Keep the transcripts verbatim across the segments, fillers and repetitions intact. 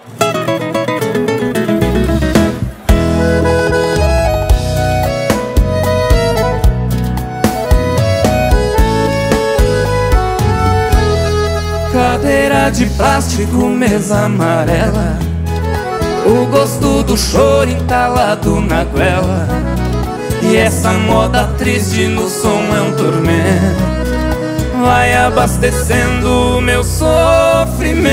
Cadeira de plástico, mesa amarela, o gosto do choro entalado na goela. E essa moda triste no som é um tormento, vai abastecendo o meu sofrimento.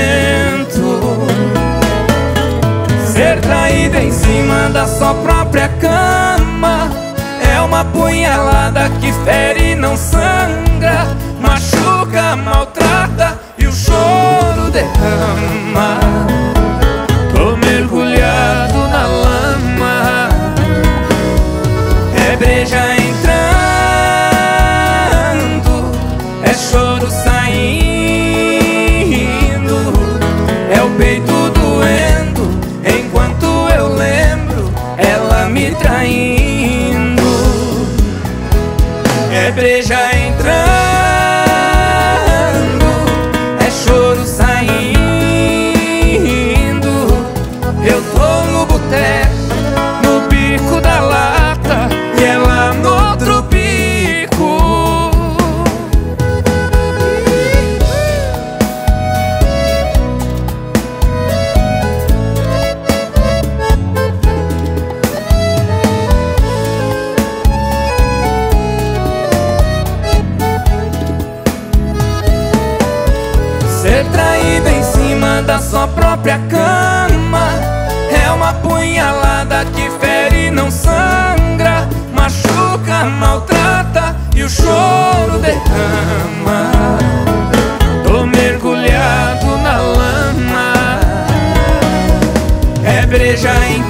Ser traída em cima da sua própria cama é uma punhalada que fere e não sangra, machuca, maltrata e o choro derrama. Tô mergulhado na lama, é breja entrando, é choro saindo, é o peito doendo enquanto eu lembro ela me traindo. É breja entrando, é choro saindo, eu tô no boteco, no bico da lata e ela no outro bico. Ser traída em cima da sua própria cama é uma punhalada que fere e não sangra, machuca, maltrata e o choro derrama. Tô mergulhado na lama, é breja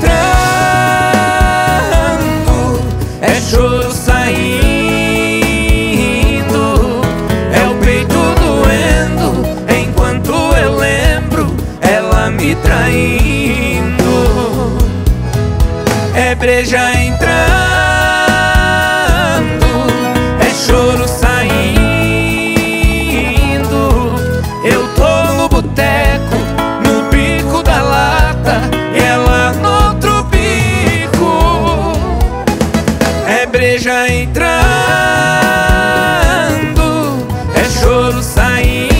entrando, é choro saindo, é o peito doendo enquanto eu lembro ela me traindo. É breja entrando, é choro saindo, eu tô no boteco, no bico da lata e ela no outro bico. É breja entrando, é choro saindo,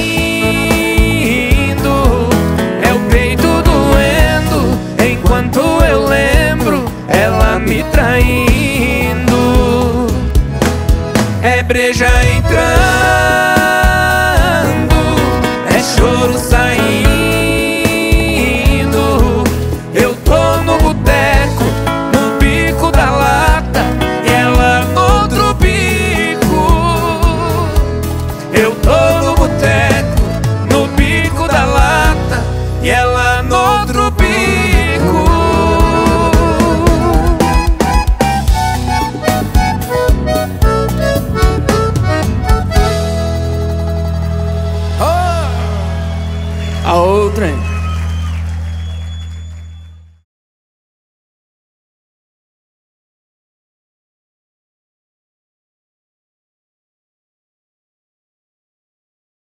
é o peito doendo enquanto eu lembro ela me traindo. É breja entrando, é choro saindo, eu tô no boteco, no bico da lata e ela no outro bico. Eu tô